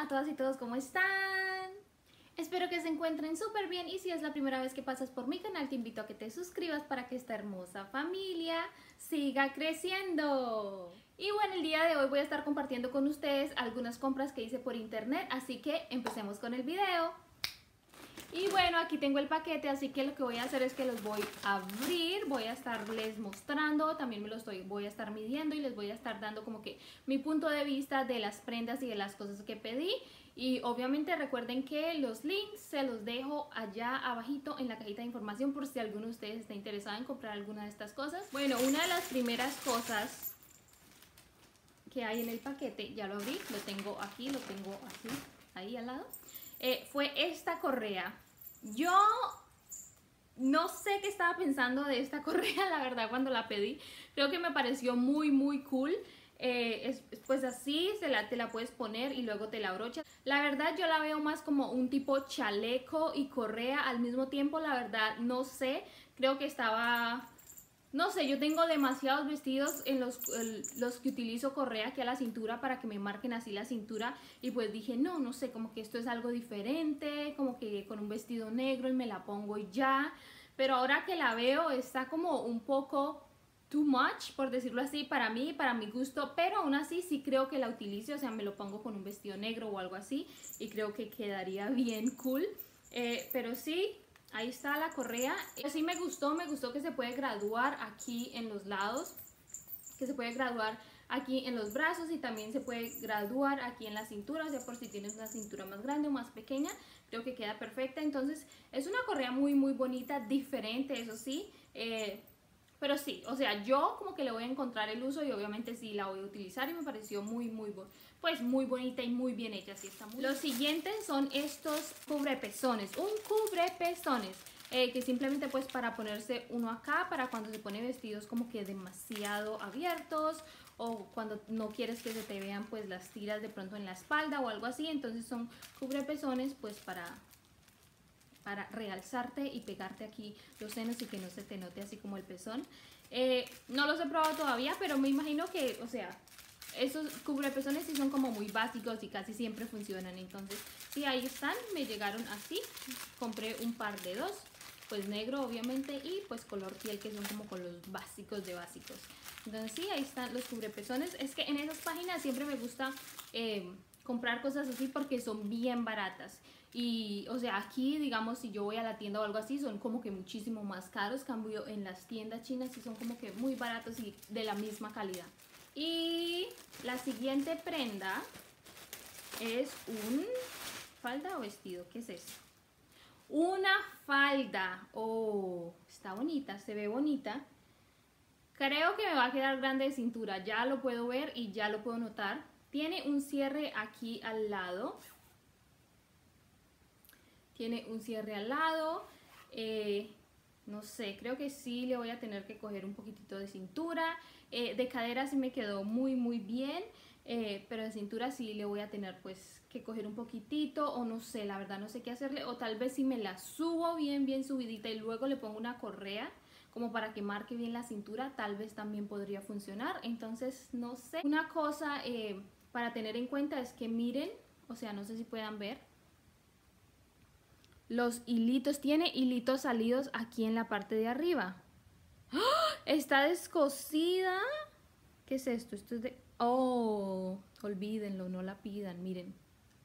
a todas y todos, ¿cómo están? Espero que se encuentren súper bien y si es la primera vez que pasas por mi canal te invito a que te suscribas para que esta hermosa familia siga creciendo. Y bueno, el día de hoy voy a estar compartiendo con ustedes algunas compras que hice por internet, así que empecemos con el video. Y bueno, aquí tengo el paquete, así que lo que voy a hacer es que los voy a abrir, voy a estarles mostrando, también voy a estar midiendo y les voy a estar dando como que mi punto de vista de las prendas y de las cosas que pedí. Y obviamente recuerden que los links se los dejo allá abajito en la cajita de información por si alguno de ustedes está interesado en comprar alguna de estas cosas. Bueno, una de las primeras cosas que hay en el paquete, ya lo abrí, lo tengo aquí, ahí al lado, fue esta correa. Yo no sé qué estaba pensando de esta correa, la verdad, cuando la pedí. Creo que me pareció muy cool. Pues así te la puedes poner y luego te la abrochas. La verdad yo la veo más como un tipo chaleco y correa al mismo tiempo. La verdad no sé, creo que estaba... No sé, yo tengo demasiados vestidos en los que utilizo correa aquí a la cintura para que me marquen así la cintura. Y pues dije, no sé, como que esto es algo diferente, como que con un vestido negro y me la pongo y ya. Pero ahora que la veo está como un poco too much, por decirlo así, para mí, para mi gusto. Pero aún así sí creo que la utilice, o sea, me lo pongo con un vestido negro o algo así. Y creo que quedaría bien cool. Pero sí... Ahí está la correa. Sí me gustó que se puede graduar aquí en los lados, que se puede graduar aquí en los brazos y también se puede graduar aquí en la cintura, o sea, por si tienes una cintura más grande o más pequeña, creo que queda perfecta. Entonces es una correa muy bonita, diferente, eso sí, pero sí, o sea, yo como que le voy a encontrar el uso y obviamente sí la voy a utilizar y me pareció muy bonita y muy bien hecha. Así está muy Los siguientes son estos cubrepezones, un cubrepezones. Que simplemente pues para ponerse uno acá, para cuando se pone vestidos como que demasiado abiertos o cuando no quieres que se te vean pues las tiras de pronto en la espalda o algo así. Entonces son cubrepezones pues para realzarte y pegarte aquí los senos y que no se te note así como el pezón. No los he probado todavía, pero me imagino que, o sea, esos cubrepezones sí son como muy básicos y casi siempre funcionan. Entonces, sí, ahí están, me llegaron así. Compré un par de dos, pues negro obviamente y pues color piel, que son como con los básicos de básicos. Entonces sí, ahí están los cubrepezones. Es que en esas páginas siempre me gusta comprar cosas así porque son bien baratas. Y, o sea, aquí, digamos, si yo voy a la tienda o algo así, son como que muchísimo más caros. Cambio en las tiendas chinas sí son como que muy baratos y de la misma calidad. Y la siguiente prenda es un... ¿falda o vestido? ¿Qué es eso? Una falda. Oh, está bonita, se ve bonita. Creo que me va a quedar grande de cintura, ya lo puedo ver y ya lo puedo notar. Tiene un cierre aquí al lado. Tiene un cierre al lado. No sé, creo que sí le voy a tener que coger un poquitito de cintura. De cadera sí me quedó muy bien. Pero de cintura sí le voy a tener pues que coger un poquitito, o no sé, la verdad no sé qué hacerle, o tal vez si me la subo bien subidita y luego le pongo una correa como para que marque bien la cintura, tal vez también podría funcionar. Entonces no sé, una cosa para tener en cuenta es que miren, o sea, no sé si puedan ver los hilitos, tiene hilitos salidos aquí en la parte de arriba. ¡Oh! Está descosida. ¿Qué es esto? Esto es de... Oh, olvídenlo, no la pidan, miren.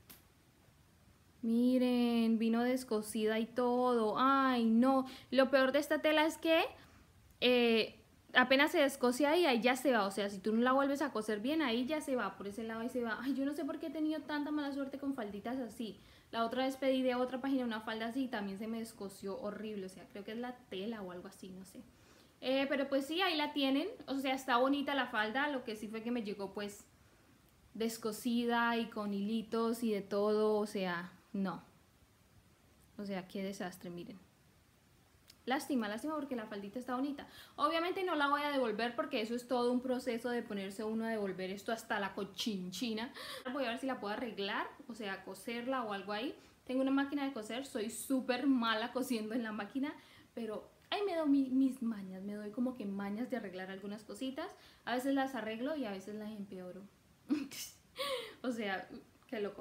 Miren, vino descosida y todo. Ay, no. Lo peor de esta tela es que apenas se descose ahí ya se va. O sea, si tú no la vuelves a coser bien, ahí ya se va. Por ese lado ahí se va. Ay, yo no sé por qué he tenido tanta mala suerte con falditas así. La otra vez pedí de otra página una falda así y también se me descosió horrible. O sea, creo que es la tela o algo así, no sé. Pero pues sí, ahí la tienen. O sea, está bonita la falda. Lo que sí fue que me llegó pues descosida y con hilitos y de todo. O sea, no. O sea, qué desastre, miren. Lástima porque la faldita está bonita. Obviamente no la voy a devolver porque eso es todo un proceso de ponerse uno a devolver esto hasta la cochinchina. Voy a ver si la puedo arreglar, o sea, coserla o algo ahí. Tengo una máquina de coser, soy súper mala cosiendo en la máquina, pero ahí me doy mis mañas, me doy como que mañas de arreglar algunas cositas. A veces las arreglo y a veces las empeoro. O sea, qué loco.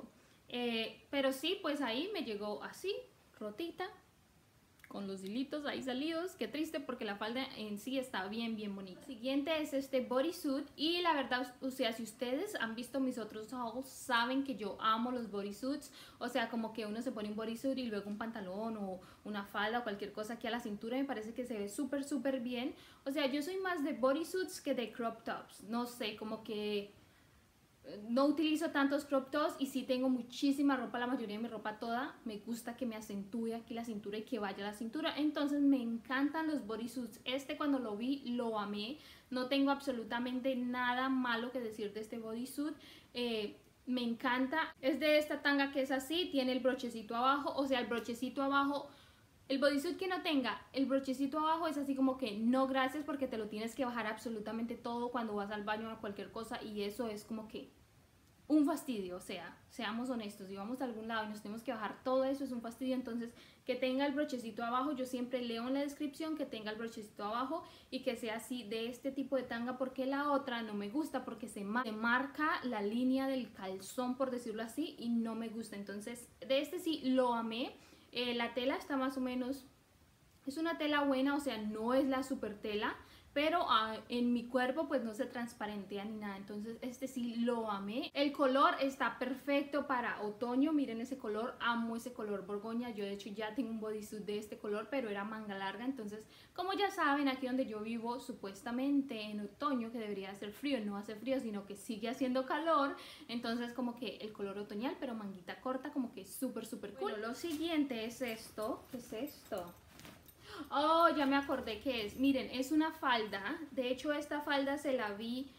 Pero sí, pues ahí me llegó así, rotita, con los hilitos ahí salidos. Qué triste porque la falda en sí está bien bonita. Siguiente es este bodysuit y la verdad, o sea, si ustedes han visto mis otros hauls, saben que yo amo los bodysuits. O sea, como que uno se pone un bodysuit y luego un pantalón o una falda o cualquier cosa aquí a la cintura, me parece que se ve súper bien. O sea, yo soy más de bodysuits que de crop tops. No sé, como que no utilizo tantos crop tops y sí tengo muchísima ropa, la mayoría de mi ropa toda me gusta que me acentúe aquí la cintura y que vaya la cintura, entonces me encantan los bodysuits. Este cuando lo vi lo amé, no tengo absolutamente nada malo que decir de este bodysuit. Me encanta, es de esta tanga que es así, tiene el brochecito abajo, o sea el brochecito abajo. El bodysuit que no tenga el brochecito abajo es así como que no gracias, porque te lo tienes que bajar absolutamente todo cuando vas al baño o cualquier cosa, y eso es como que un fastidio. O sea, seamos honestos, si vamos a algún lado y nos tenemos que bajar todo eso es un fastidio. Entonces que tenga el brochecito abajo, yo siempre leo en la descripción que tenga el brochecito abajo y que sea así de este tipo de tanga, porque la otra no me gusta porque se marca la línea del calzón, por decirlo así, y no me gusta. Entonces de este sí lo amé. La tela está más o menos, es una tela buena, o sea, no es la super tela, pero en mi cuerpo pues no se transparentea ni nada. Entonces este sí lo amé. El color está perfecto para otoño, miren ese color, amo ese color borgoña. Yo de hecho ya tengo un bodysuit de este color, pero era manga larga. Entonces, como ya saben, aquí donde yo vivo supuestamente en otoño, que debería hacer frío, no hace frío sino que sigue haciendo calor. Entonces como que el color otoñal pero manguita corta, como que súper cool. Bueno, lo siguiente es esto. ¿Qué es esto? Oh, ya me acordé que es. Miren, es una falda. De hecho, esta falda se la vi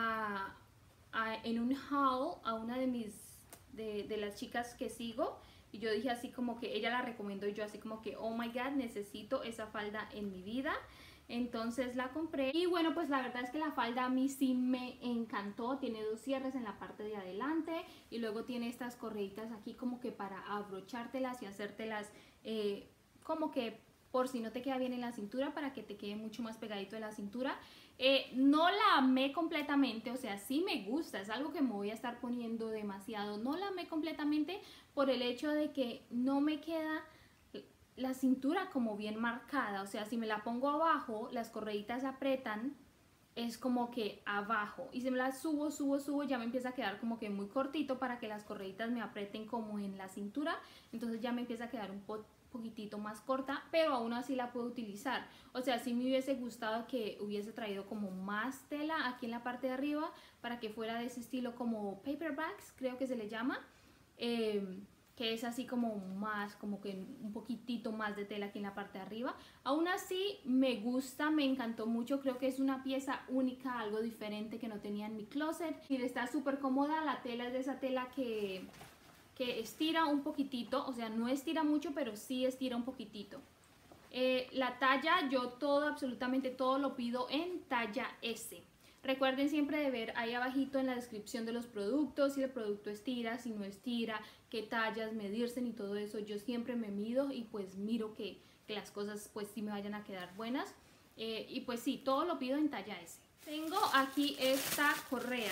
en un haul a una de las chicas que sigo. Y yo dije así como que ella la recomendó y yo así como que, oh my god, necesito esa falda en mi vida. Entonces la compré y bueno, pues la verdad es que la falda a mí sí me encantó. Tiene dos cierres en la parte de adelante y luego tiene estas correitas aquí como que para abrochártelas y hacértelas como que por si no te queda bien en la cintura, para que te quede mucho más pegadito de la cintura. No la amé completamente, o sea, sí me gusta, es algo que me voy a estar poniendo demasiado. No la amé completamente por el hecho de que no me queda la cintura como bien marcada. O sea, si me la pongo abajo, las correitas apretan, es como que abajo, y si me la subo, ya me empieza a quedar como que muy cortito para que las correitas me aprieten como en la cintura. Entonces ya me empieza a quedar un poquitito más corta, pero aún así la puedo utilizar. O sea, sí me hubiese gustado que hubiese traído como más tela aquí en la parte de arriba para que fuera de ese estilo como paperbacks, creo que se le llama, que es así como más, como que un poquitito más de tela aquí en la parte de arriba. Aún así me gusta, me encantó mucho, creo que es una pieza única, algo diferente que no tenía en mi closet. Y está súper cómoda, la tela es de esa tela que estira un poquitito, o sea, no estira mucho, pero sí estira un poquitito. La talla, yo todo, absolutamente todo lo pido en talla S. Recuerden siempre de ver ahí abajito en la descripción de los productos, si el producto estira, si no estira, qué tallas, medirse y todo eso. Yo siempre me mido y pues miro que las cosas pues sí me vayan a quedar buenas. Y pues sí, todo lo pido en talla S. Tengo aquí esta correa.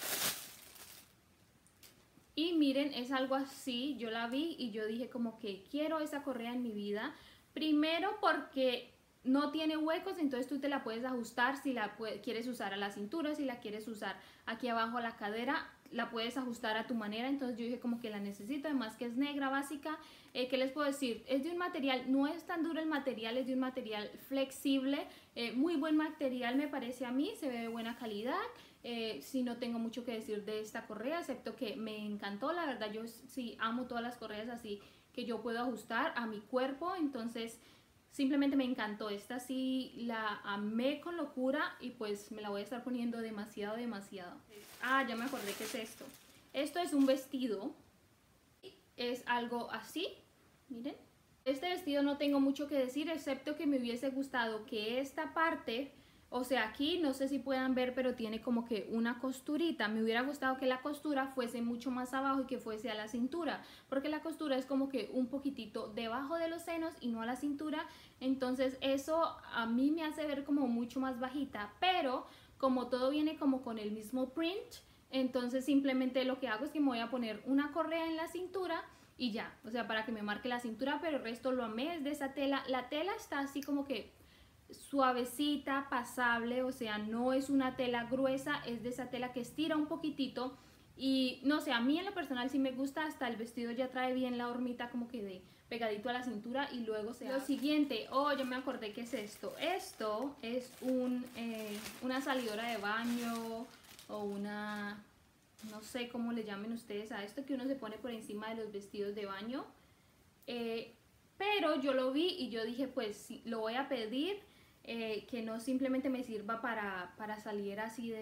Y miren, es algo así, yo la vi y yo dije como que quiero esa correa en mi vida. Primero porque no tiene huecos, entonces tú te la puedes ajustar si la quieres usar a la cintura, si la quieres usar aquí abajo a la cadera, la puedes ajustar a tu manera. Entonces yo dije como que la necesito, además que es negra básica. ¿Qué les puedo decir? Es de un material, no es tan duro el material, es de un material flexible, muy buen material me parece a mí, se ve de buena calidad. Sí, no tengo mucho que decir de esta correa, excepto que me encantó. La verdad, yo sí amo todas las correas así que yo puedo ajustar a mi cuerpo. Entonces simplemente me encantó. Esta sí la amé con locura y pues me la voy a estar poniendo demasiado. Ah, ya me acordé qué es esto. Esto es un vestido. Es algo así, miren. Este vestido no tengo mucho que decir, excepto que me hubiese gustado que esta parte, o sea, aquí no sé si puedan ver, pero tiene como que una costurita. Me hubiera gustado que la costura fuese mucho más abajo y que fuese a la cintura, porque la costura es como que un poquitito debajo de los senos y no a la cintura. Entonces eso a mí me hace ver como mucho más bajita, pero como todo viene como con el mismo print, Entonces simplemente lo que hago es que me voy a poner una correa en la cintura y ya, o sea, para que me marque la cintura, pero el resto lo amé, es de esa tela. La tela está así como que suavecita, pasable, o sea, no es una tela gruesa, es de esa tela que estira un poquitito. Y no sé, a mí en lo personal sí me gusta, hasta el vestido ya trae bien la hormita como que de pegadito a la cintura y luego se Lo siguiente, oh, yo me acordé que es esto. Esto es una salidora de baño o una, no sé cómo le llamen ustedes a esto, que uno se pone por encima de los vestidos de baño. Pero yo lo vi y yo dije, pues sí, lo voy a pedir, que no simplemente me sirva para salir así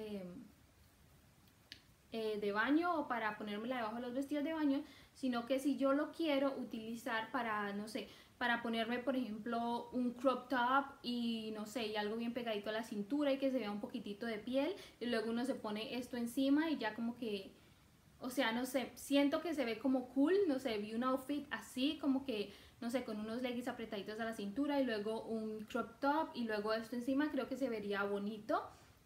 de baño o para ponérmela debajo de los vestidos de baño, sino que si yo lo quiero utilizar para, no sé, para ponerme por ejemplo un crop top y no sé, y algo bien pegadito a la cintura y que se vea un poquitito de piel, y luego uno se pone esto encima y ya como que, o sea, no sé, siento que se ve como cool, no sé, vi un outfit así como que, no sé, con unos leggings apretaditos a la cintura y luego un crop top y luego esto encima, creo que se vería bonito.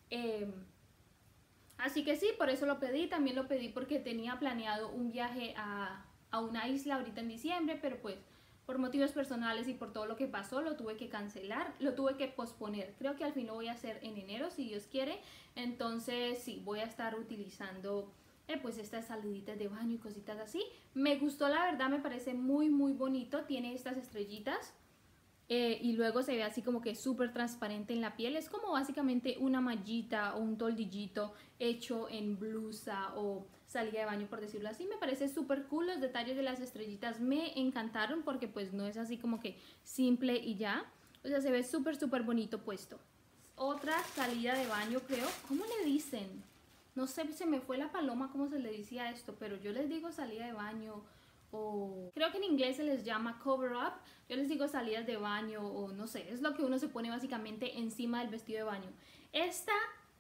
Así que sí, por eso lo pedí. También lo pedí porque tenía planeado un viaje a una isla ahorita en diciembre, pero pues por motivos personales y por todo lo que pasó lo tuve que cancelar, lo tuve que posponer. Creo que al fin lo voy a hacer en enero si Dios quiere. Entonces sí, voy a estar utilizando pues estas saliditas de baño y cositas así. Me gustó, la verdad, me parece muy muy bonito. Tiene estas estrellitas. Y luego se ve así como que súper transparente en la piel. Es como básicamente una mallita o un toldillito hecho en blusa o salida de baño, por decirlo así. Me parece súper cool. Los detalles de las estrellitas me encantaron porque pues no es así como que simple y ya. O sea, se ve súper súper bonito puesto. Otra salida de baño, creo. ¿Cómo le dicen? No sé, se me fue la paloma cómo se le decía esto, pero yo les digo salida de baño, o creo que en inglés se les llama cover up. Yo les digo salidas de baño, o no sé, es lo que uno se pone básicamente encima del vestido de baño. Esta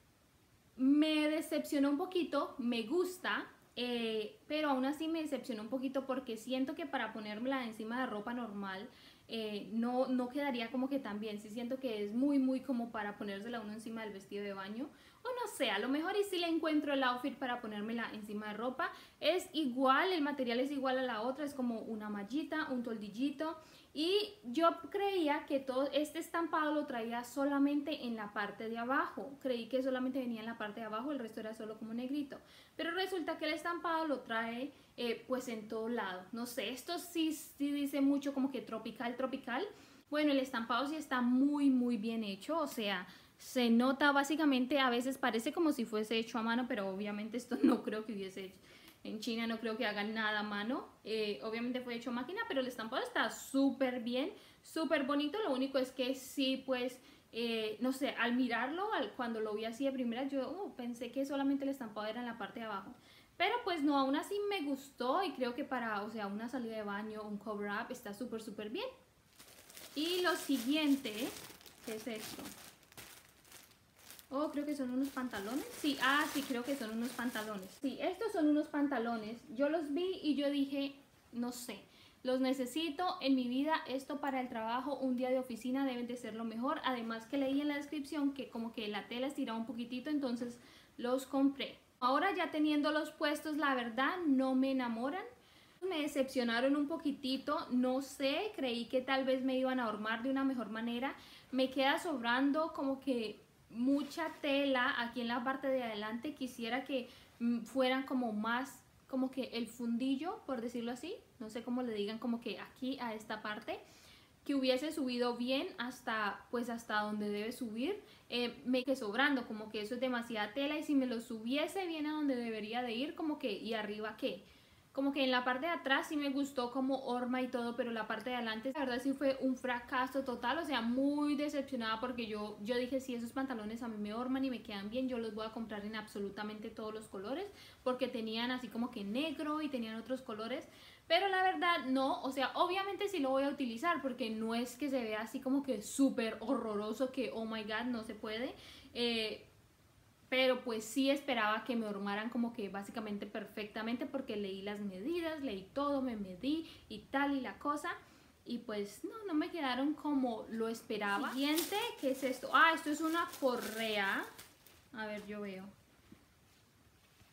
me decepcionó un poquito, me gusta, pero aún así me decepcionó un poquito porque siento que para ponérmela encima de ropa normal no quedaría como que tan bien. Sí siento que es muy muy como para ponérsela uno encima del vestido de baño, o no sé, a lo mejor y si le encuentro el outfit para ponérmela encima de ropa. Es igual, el material es igual a la otra, es como una mallita, un toldillito. Y yo creía que todo este estampado lo traía solamente en la parte de abajo. Creí que solamente venía en la parte de abajo, el resto era solo como negrito. Pero resulta que el estampado lo trae pues en todo lado. No sé, esto sí dice mucho como que tropical, tropical. Bueno, el estampado sí está muy, muy bien hecho. O sea, se nota básicamente, a veces parece como si fuese hecho a mano, pero obviamente esto no creo que hubiese hecho. En China no creo que hagan nada a mano, obviamente fue hecho a máquina, pero el estampado está súper bien, súper bonito. Lo único es que sí, pues, no sé, al mirarlo, cuando lo vi así de primera, yo pensé que solamente el estampado era en la parte de abajo. Pero pues no, aún así me gustó y creo que para, o sea, una salida de baño, un cover up, está súper, súper bien. Y lo siguiente, ¿qué es esto? Oh, creo que son unos pantalones. Sí, sí, creo que son unos pantalones. Sí, estos son unos pantalones. Yo los vi y yo dije, no sé, los necesito en mi vida. Esto para el trabajo, un día de oficina deben de ser lo mejor. Además que leí en la descripción que como que la tela estiraba un poquitito, entonces los compré. Ahora ya teniéndolos puestos, la verdad no me enamoran. Me decepcionaron un poquitito, no sé, creí que tal vez me iban a hormar de una mejor manera. Me queda sobrando como que mucha tela aquí en la parte de adelante. Quisiera que fueran como más, como que el fundillo, por decirlo así, no sé cómo le digan, como que aquí a esta parte, que hubiese subido bien hasta, pues hasta donde debe subir. Me quedé sobrando, como que eso es demasiada tela, y si me lo subiese bien a donde debería de ir, como que, ¿y arriba qué? Como que en la parte de atrás sí me gustó como horma y todo, pero la parte de adelante la verdad sí fue un fracaso total. O sea, muy decepcionada porque yo dije, si esos pantalones a mí me horman y me quedan bien, yo los voy a comprar en absolutamente todos los colores, porque tenían así como que negro y tenían otros colores. Pero la verdad no, o sea, obviamente sí lo voy a utilizar porque no es que se vea así como que súper horroroso, que oh my god, no se puede. Pero pues sí esperaba que me hormaran como que básicamente perfectamente, porque leí las medidas, leí todo, me medí y tal y la cosa. Y pues no me quedaron como lo esperaba. Siguiente, ¿qué es esto? Esto es una correa. A ver, yo veo.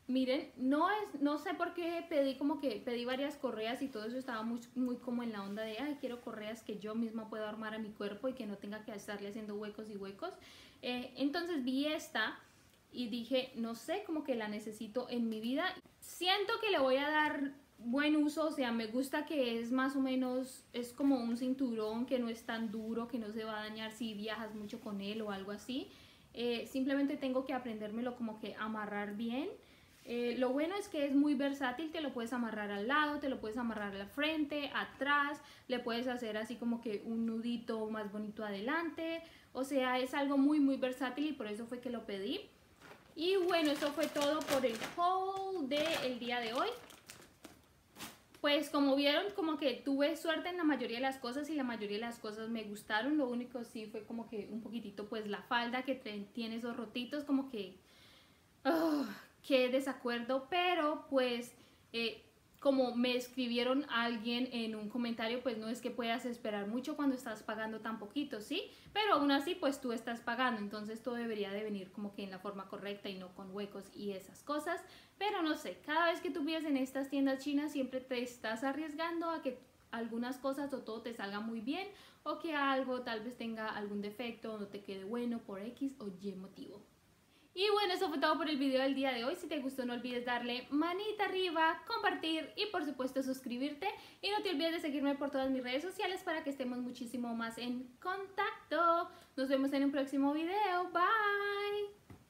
Miren, no sé por qué pedí varias correas y todo eso estaba muy como en la onda de, ay, quiero correas que yo misma pueda armar a mi cuerpo y que no tenga que estarle haciendo huecos y huecos. Entonces vi esta y dije, no sé, como que la necesito en mi vida. Siento que le voy a dar buen uso, o sea, me gusta que es más o menos, es como un cinturón que no es tan duro, que no se va a dañar si viajas mucho con él o algo así. Simplemente tengo que aprendérmelo como que amarrar bien. Lo bueno es que es muy versátil, te lo puedes amarrar al lado, te lo puedes amarrar a la frente, atrás, le puedes hacer así como que un nudito más bonito adelante, o sea, es algo muy versátil y por eso fue que lo pedí. Y bueno, eso fue todo por el haul del día de hoy. Pues como vieron, como que tuve suerte en la mayoría de las cosas y la mayoría de las cosas me gustaron. Lo único sí fue como que un poquitito pues la falda que tiene esos rotitos, como que oh, qué desacuerdo, pero pues como me escribieron alguien en un comentario, pues no es que puedas esperar mucho cuando estás pagando tan poquito, ¿sí? Pero aún así, pues tú estás pagando, entonces todo debería de venir como que en la forma correcta y no con huecos y esas cosas. Pero no sé, cada vez que tú vives en estas tiendas chinas siempre te estás arriesgando a que algunas cosas o todo te salga muy bien o que algo tal vez tenga algún defecto o no te quede bueno por X o Y motivo. Y bueno, eso fue todo por el video del día de hoy. Si te gustó, no olvides darle manita arriba, compartir y por supuesto suscribirte. Y no te olvides de seguirme por todas mis redes sociales para que estemos muchísimo más en contacto. Nos vemos en un próximo video. Bye.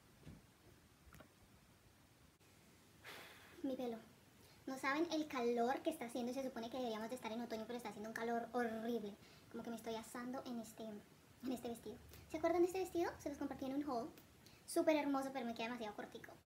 Mi pelo. No saben el calor que está haciendo. Se supone que deberíamos de estar en otoño, pero está haciendo un calor horrible. Como que me estoy asando en este vestido. ¿Se acuerdan de este vestido? Se los compartí en un haul. Súper hermoso, pero me queda demasiado cortico.